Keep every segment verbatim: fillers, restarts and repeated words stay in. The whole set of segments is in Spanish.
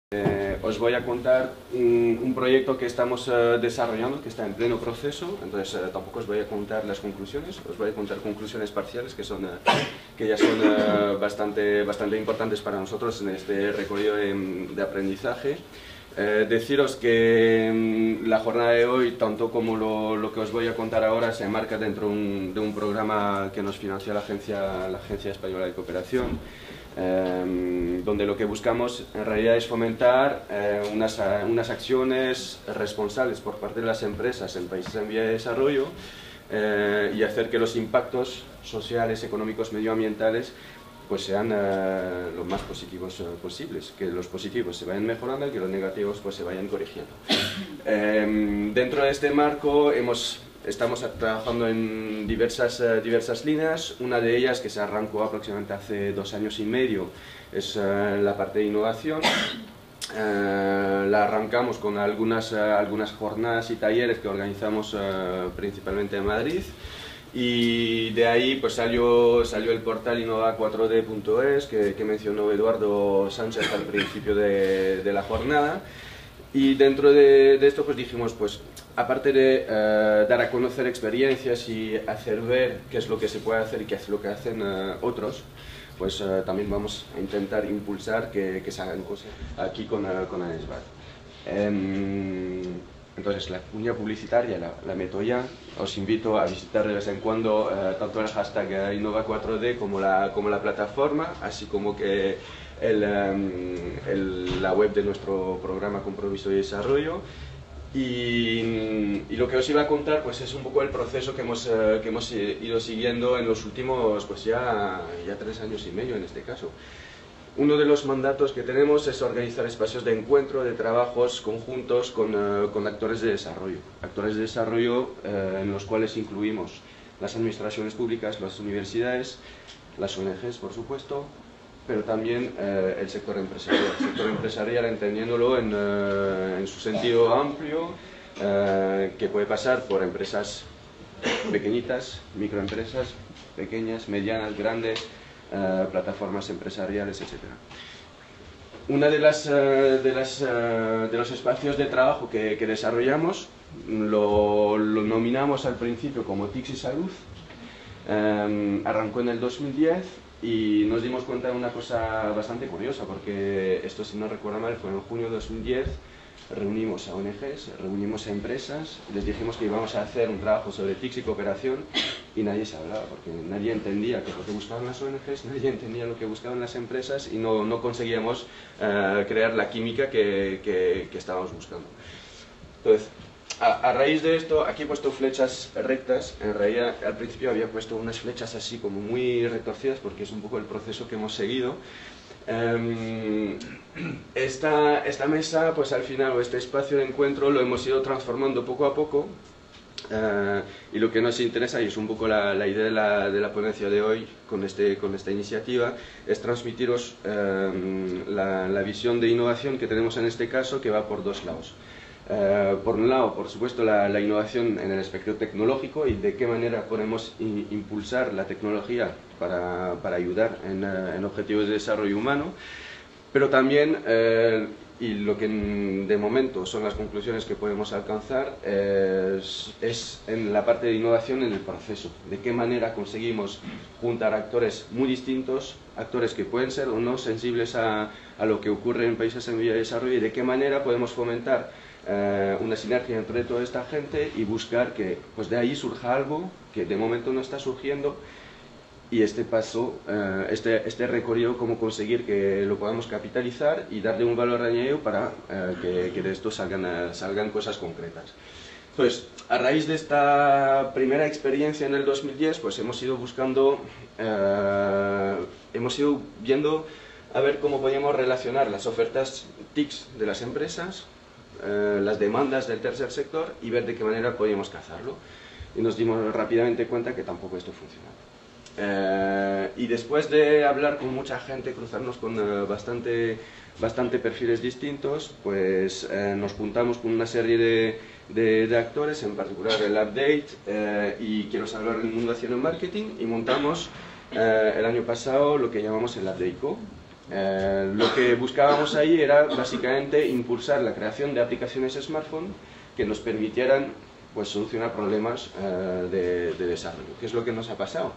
Eh, os voy a contar un, un proyecto que estamos uh, desarrollando, que está en pleno proceso, entonces uh, tampoco os voy a contar las conclusiones, os voy a contar conclusiones parciales que, son, uh, que ya son uh, bastante, bastante importantes para nosotros en este recorrido de, de aprendizaje. Eh, deciros que um, la jornada de hoy, tanto como lo, lo que os voy a contar ahora, se enmarca dentro un, de un programa que nos financia la Agencia, la Agencia Española de Cooperación, eh, donde lo que buscamos en realidad es fomentar eh, unas, unas acciones responsables por parte de las empresas en países en vía de desarrollo eh, y hacer que los impactos sociales, económicos, medioambientales pues sean uh, lo más positivos uh, posibles, que los positivos se vayan mejorando y que los negativos pues se vayan corrigiendo. Eh, dentro de este marco hemos, estamos trabajando en diversas, uh, diversas líneas. Una de ellas, que se arrancó aproximadamente hace dos años y medio, es uh, la parte de innovación. Uh, la arrancamos con algunas, uh, algunas jornadas y talleres que organizamos uh, principalmente en Madrid. Y de ahí pues salió, salió el portal innova cuatro D punto es que, que mencionó Eduardo Sánchez al principio de, de la jornada. Y dentro de, de esto pues dijimos, pues aparte de uh, dar a conocer experiencias y hacer ver qué es lo que se puede hacer y qué es lo que hacen uh, otros, pues uh, también vamos a intentar impulsar que, que se hagan cosas aquí con, uh, con ANESBAT. Um, Entonces, la cuña publicitaria la, la meto ya. Os invito a visitar de vez en cuando eh, tanto el hashtag innova cuatro D como la, como la plataforma, así como que el, um, el, la web de nuestro programa Compromiso y Desarrollo. Y, y lo que os iba a contar pues es un poco el proceso que hemos, eh, que hemos ido siguiendo en los últimos pues ya, ya tres años y medio en este caso. Uno de los mandatos que tenemos es organizar espacios de encuentro, de trabajos conjuntos con, uh, con actores de desarrollo. Actores de desarrollo uh, en los cuales incluimos las administraciones públicas, las universidades, las O N Ges, por supuesto, pero también uh, el sector empresarial. El sector empresarial entendiéndolo en, uh, en su sentido amplio, uh, que puede pasar por empresas pequeñitas, microempresas, pequeñas, medianas, grandes, Uh, plataformas empresariales, etcétera. Una de las, uh, de, las uh, de los espacios de trabajo que, que desarrollamos lo, lo nominamos al principio como T I C S y Salud. Um, arrancó en el dos mil diez y nos dimos cuenta de una cosa bastante curiosa, porque esto, si no recuerdo mal, fue en junio de dos mil diez. Reunimos a O N Ges, reunimos a empresas, les dijimos que íbamos a hacer un trabajo sobre T I C S y cooperación y nadie se hablaba, porque nadie entendía qué es lo que buscaban las O N Ges, nadie entendía lo que buscaban las empresas y no, no conseguíamos uh, crear la química que, que, que estábamos buscando. Entonces, a, a raíz de esto, aquí he puesto flechas rectas. En realidad al principio había puesto unas flechas así como muy retorcidas porque es un poco el proceso que hemos seguido. Um, esta, esta mesa, pues al final, o este espacio de encuentro, lo hemos ido transformando poco a poco, uh, y lo que nos interesa, y es un poco la, la idea de la, de la ponencia de hoy con, este, con esta iniciativa, es transmitiros um, la, la visión de innovación que tenemos en este caso, que va por dos lados. Uh, por un lado, por supuesto, la, la innovación en el aspecto tecnológico y de qué manera podemos in, impulsar la tecnología para, para ayudar en, uh, en objetivos de desarrollo humano, pero también, uh, y lo que de momento son las conclusiones que podemos alcanzar, uh, es, es en la parte de innovación en el proceso, de qué manera conseguimos juntar actores muy distintos, actores que pueden ser o no sensibles a, a lo que ocurre en países en vía de desarrollo, y de qué manera podemos fomentar Uh, una sinergia entre toda esta gente y buscar que pues de ahí surja algo que de momento no está surgiendo, y este paso, uh, este, este recorrido, cómo conseguir que lo podamos capitalizar y darle un valor añadido para uh, que, que de esto salgan, uh, salgan cosas concretas. Entonces, a raíz de esta primera experiencia en el dos mil diez, pues hemos ido buscando, uh, hemos ido viendo a ver cómo podíamos relacionar las ofertas T I C S de las empresas, Uh, las demandas del tercer sector, y ver de qué manera podíamos cazarlo, y nos dimos rápidamente cuenta que tampoco esto funcionaba. Uh, y después de hablar con mucha gente, cruzarnos con uh, bastante, bastante perfiles distintos, pues uh, nos juntamos con una serie de, de, de actores, en particular el Update uh, y Quiero Salvar el Mundo Haciendo Marketing, y montamos uh, el año pasado lo que llamamos el Update Co, Eh, lo que buscábamos ahí era básicamente impulsar la creación de aplicaciones smartphone que nos permitieran pues, solucionar problemas eh, de, de desarrollo. ¿Qué es lo que nos ha pasado?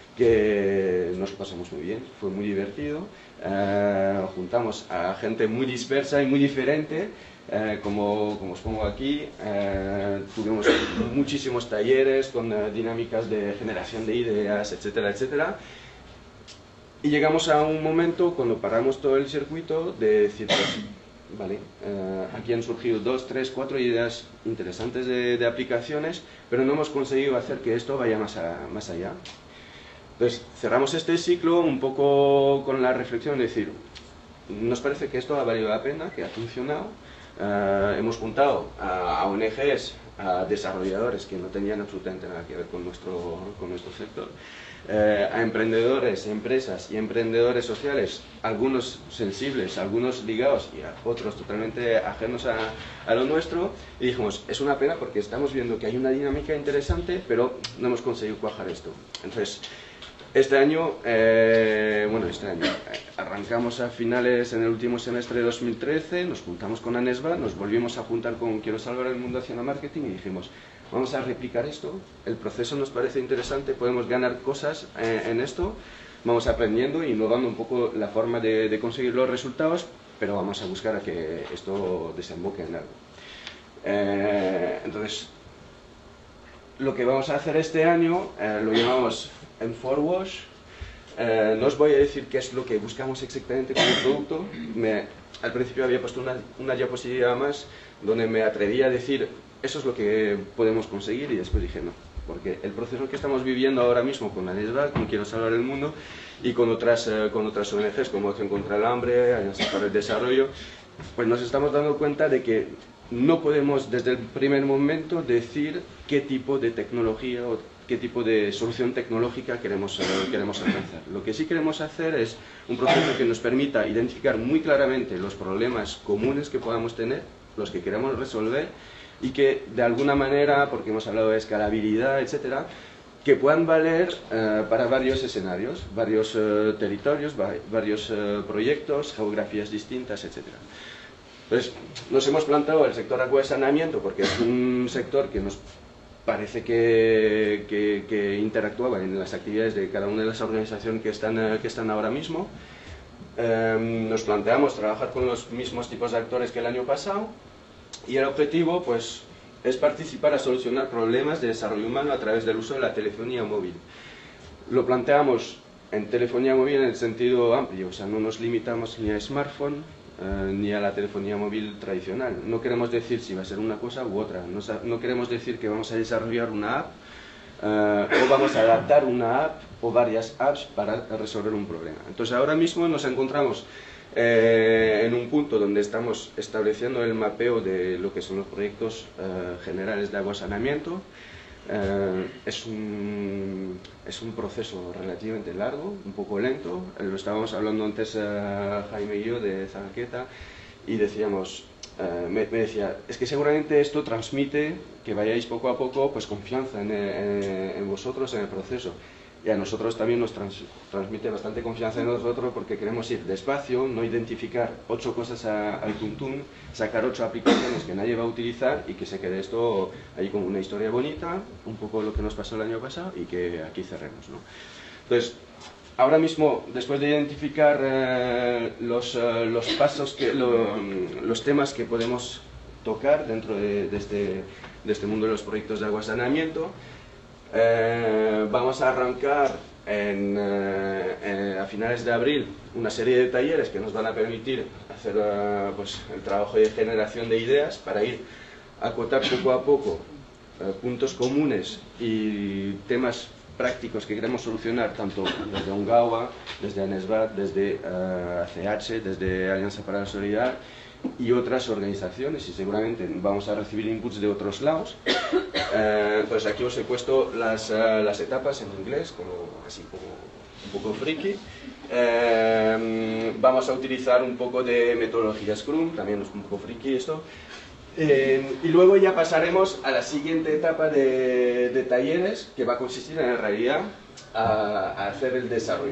Que nos lo pasamos muy bien, fue muy divertido, eh, juntamos a gente muy dispersa y muy diferente, eh, como, como os pongo aquí, eh, tuvimos muchísimos talleres con eh, dinámicas de generación de ideas, etcétera, etcétera, y llegamos a un momento cuando paramos todo el circuito de decir, pues, vale, eh, aquí han surgido dos, tres, cuatro ideas interesantes de, de aplicaciones, pero no hemos conseguido hacer que esto vaya más, a, más allá. Entonces, cerramos este ciclo un poco con la reflexión de decir, nos parece que esto ha valido la pena, que ha funcionado, uh, hemos juntado a, a O N Ges, a desarrolladores que no tenían absolutamente nada que ver con nuestro, con nuestro sector, uh, a emprendedores, empresas y emprendedores sociales, algunos sensibles, algunos ligados y a otros totalmente ajenos a, a lo nuestro, y dijimos, es una pena porque estamos viendo que hay una dinámica interesante, pero no hemos conseguido cuajar esto. Entonces, Este año, eh, bueno, este año, arrancamos a finales en el último semestre de dos mil trece, nos juntamos con Anesva, nos volvimos a juntar con Quiero Salvar el Mundo Haciendo Marketing y dijimos, vamos a replicar esto, el proceso nos parece interesante, podemos ganar cosas eh, en esto, vamos aprendiendo y innovando un poco la forma de, de conseguir los resultados, pero vamos a buscar a que esto desemboque en algo. Eh, entonces, lo que vamos a hacer este año eh, lo llamamos en Forwash. Eh, no os voy a decir qué es lo que buscamos exactamente con el producto. Me, al principio había puesto una, una diapositiva más donde me atrevía a decir eso es lo que podemos conseguir y después dije no, porque el proceso que estamos viviendo ahora mismo con Anesva, con Quiero Salvar el Mundo y con otras, eh, con otras O N Ges como Acción contra el Hambre, Alianza para el Desarrollo, pues nos estamos dando cuenta de que no podemos desde el primer momento decir qué tipo de tecnología o qué tipo de solución tecnológica queremos, eh, queremos alcanzar. Lo que sí queremos hacer es un proceso que nos permita identificar muy claramente los problemas comunes que podamos tener, los que queremos resolver, y que de alguna manera, porque hemos hablado de escalabilidad, etcétera, que puedan valer eh, para varios escenarios, varios eh, territorios, va varios eh, proyectos, geografías distintas, etcétera. Entonces, nos hemos planteado el sector agua de saneamiento porque es un sector que nos parece que, que, que interactuaba en las actividades de cada una de las organizaciones que están, que están ahora mismo. Eh, nos planteamos trabajar con los mismos tipos de actores que el año pasado y el objetivo pues, es participar a solucionar problemas de desarrollo humano a través del uso de la telefonía móvil. Lo planteamos en telefonía móvil en el sentido amplio, o sea, no nos limitamos ni a smartphone, Uh, ni a la telefonía móvil tradicional. No queremos decir si va a ser una cosa u otra. No, no queremos decir que vamos a desarrollar una app uh, o vamos a adaptar una app o varias apps para resolver un problema. Entonces ahora mismo nos encontramos eh, en un punto donde estamos estableciendo el mapeo de lo que son los proyectos uh, generales de agua saneamiento. Eh, es, un, es un proceso relativamente largo, un poco lento. Eh, lo estábamos hablando antes eh, Jaime y yo de Zanqueta y decíamos, eh, me, me decía, es que seguramente esto transmite que vayáis poco a poco pues confianza en, en, en vosotros, en el proceso. Y a nosotros también nos trans, transmite bastante confianza en nosotros porque queremos ir despacio, no identificar ocho cosas a, al tuntún, sacar ocho aplicaciones que nadie va a utilizar y que se quede esto ahí como una historia bonita, un poco lo que nos pasó el año pasado y que aquí cerremos, ¿no? Entonces, ahora mismo, después de identificar eh, los, uh, los pasos, que, lo, los temas que podemos tocar dentro de, de, este, de este mundo de los proyectos de agua saneamiento, Eh, vamos a arrancar en, eh, eh, a finales de abril una serie de talleres que nos van a permitir hacer eh, pues, el trabajo de generación de ideas para ir a acotar poco a poco eh, puntos comunes y temas prácticos que queremos solucionar tanto desde Ongawa, desde Anesva, desde eh, A C H, desde Alianza para la Solidaridad y otras organizaciones, y seguramente vamos a recibir inputs de otros lados. Eh, entonces aquí os he puesto las, uh, las etapas en inglés, como, así como un poco friki. Eh, vamos a utilizar un poco de metodología Scrum, también es un poco friki esto. Eh, y luego ya pasaremos a la siguiente etapa de, de talleres, que va a consistir en realidad a, a hacer el desarrollo.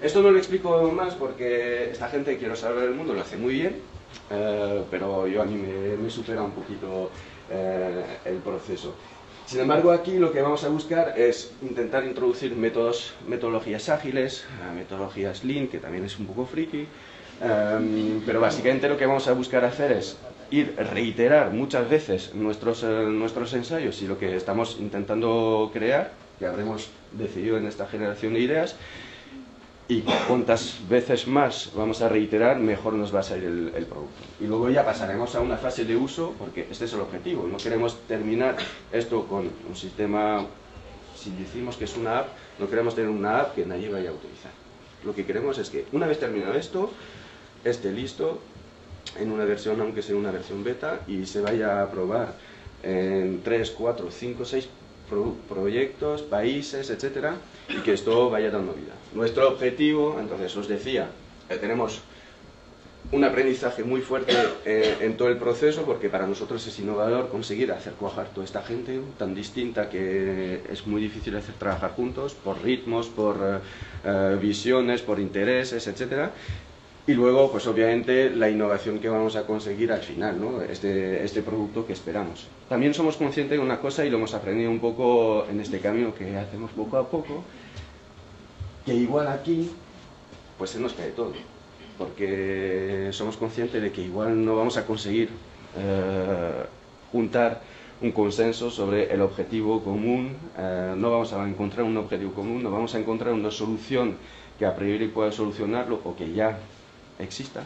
Esto no lo explico más porque esta gente, Quiero salvar el mundo, lo hace muy bien, eh, pero yo a mí me, me supera un poquito eh, el proceso. Sin embargo, aquí lo que vamos a buscar es intentar introducir métodos, metodologías ágiles, metodologías Lean, que también es un poco friki, um, pero básicamente lo que vamos a buscar hacer es ir reiterar muchas veces nuestros, eh, nuestros ensayos y lo que estamos intentando crear, que habremos decidido en esta generación de ideas, y cuantas veces más vamos a reiterar, mejor nos va a salir el, el producto. Y luego ya pasaremos a una fase de uso, porque este es el objetivo. No queremos terminar esto con un sistema, si decimos que es una app, no queremos tener una app que nadie vaya a utilizar. Lo que queremos es que una vez terminado esto, esté listo en una versión, aunque sea una versión beta, y se vaya a probar en tres, cuatro, cinco, seis proyectos, países, etcétera, y que esto vaya dando vida. Nuestro objetivo, entonces os decía, eh, tenemos un aprendizaje muy fuerte eh, en todo el proceso, porque para nosotros es innovador conseguir hacer cuajar toda esta gente tan distinta que es muy difícil hacer trabajar juntos, por ritmos, por eh, eh, visiones, por intereses, etcétera. Y luego, pues obviamente, la innovación que vamos a conseguir al final, ¿no? Este, este producto que esperamos. También somos conscientes de una cosa, y lo hemos aprendido un poco en este camino que hacemos poco a poco, que igual aquí, pues se nos cae todo. Porque somos conscientes de que igual no vamos a conseguir eh, juntar un consenso sobre el objetivo común, eh, no vamos a encontrar un objetivo común, no vamos a encontrar una solución que a priori pueda solucionarlo o que ya exista.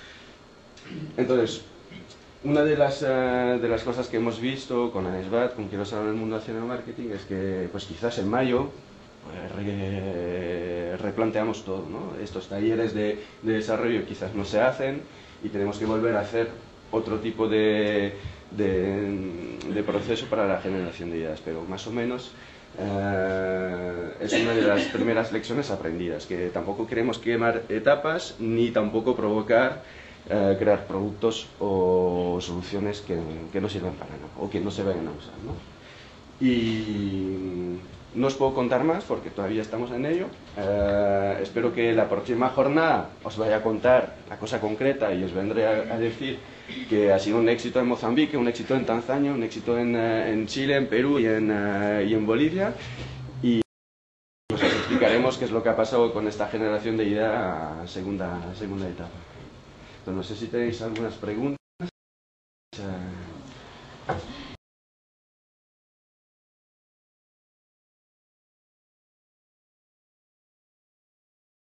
Entonces, una de las, uh, de las cosas que hemos visto con ANESBAT, con Quiero salvar el mundo haciendo marketing, es que pues quizás en mayo pues, re, replanteamos todo, ¿no? Estos talleres de, de desarrollo quizás no se hacen y tenemos que volver a hacer otro tipo de, de, de proceso para la generación de ideas, pero más o menos Uh, es una de las primeras lecciones aprendidas, que tampoco queremos quemar etapas ni tampoco provocar uh, crear productos o soluciones que, que no sirvan para nada o que no se vayan a usar, ¿no? Y no os puedo contar más porque todavía estamos en ello. Uh, espero que la próxima jornada os vaya a contar la cosa concreta y os vendré a, a decir que ha sido un éxito en Mozambique, un éxito en Tanzania, un éxito en, uh, en Chile, en Perú y en, uh, y en Bolivia. Y os explicaremos qué es lo que ha pasado con esta generación de idea a segunda, segunda etapa. Entonces, no sé si tenéis algunas preguntas. Uh,